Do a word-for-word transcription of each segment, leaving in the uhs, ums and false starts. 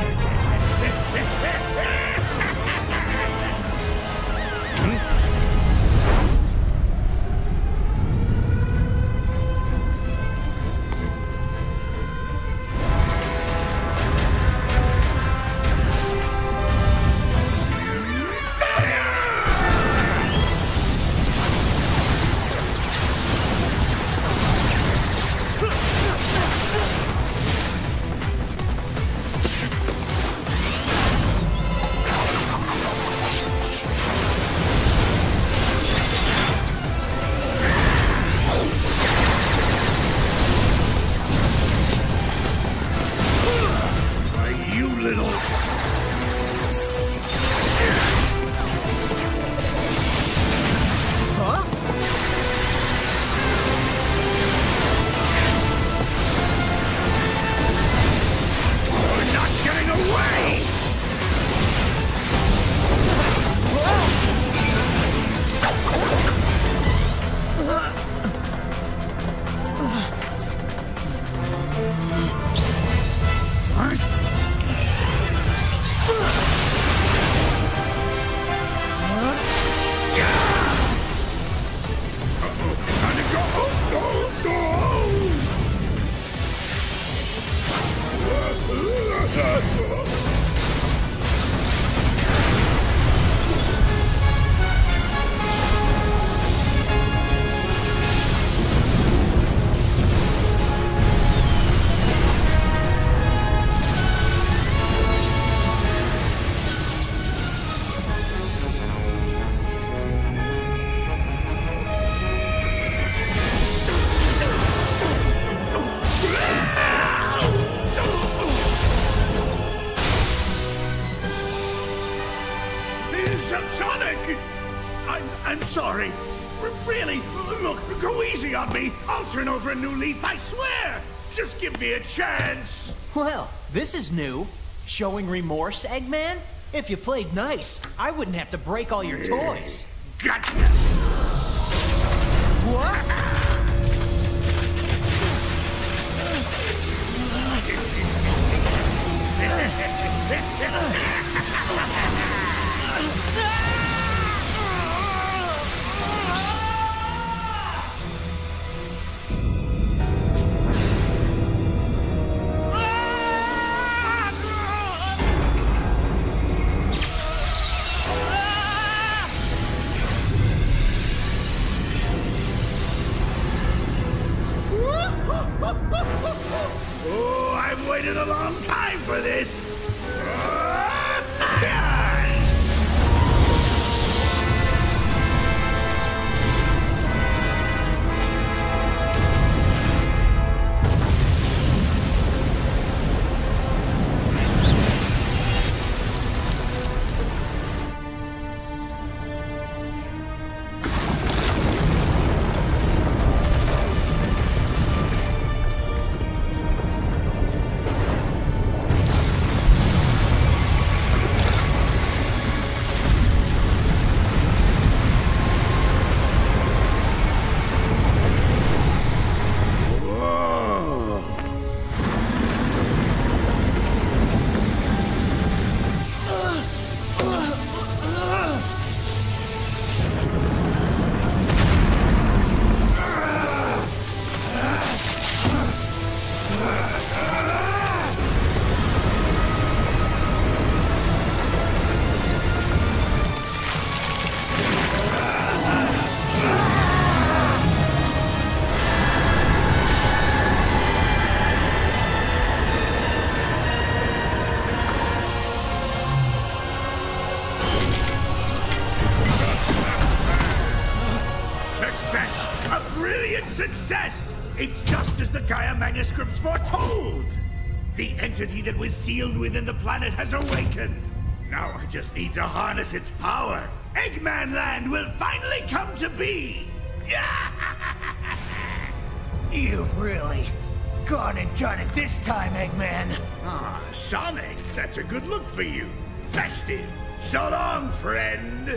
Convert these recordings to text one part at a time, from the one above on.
Sonic! I'm, I'm sorry. R really, look, go easy on me. I'll turn over a new leaf, I swear. Just give me a chance. Well, this is new. Showing remorse, Eggman? If you played nice, I wouldn't have to break all your toys. Gotcha! What? Oh, I've waited a long time for this. Success! A brilliant success! It's just as the Gaia manuscripts foretold! The entity that was sealed within the planet has awakened. Now I just need to harness its power. Eggman Land will finally come to be! You've really gone and done it this time, Eggman. Ah, Sonic, that's a good look for you. Festive. So long, friend.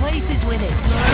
places with it.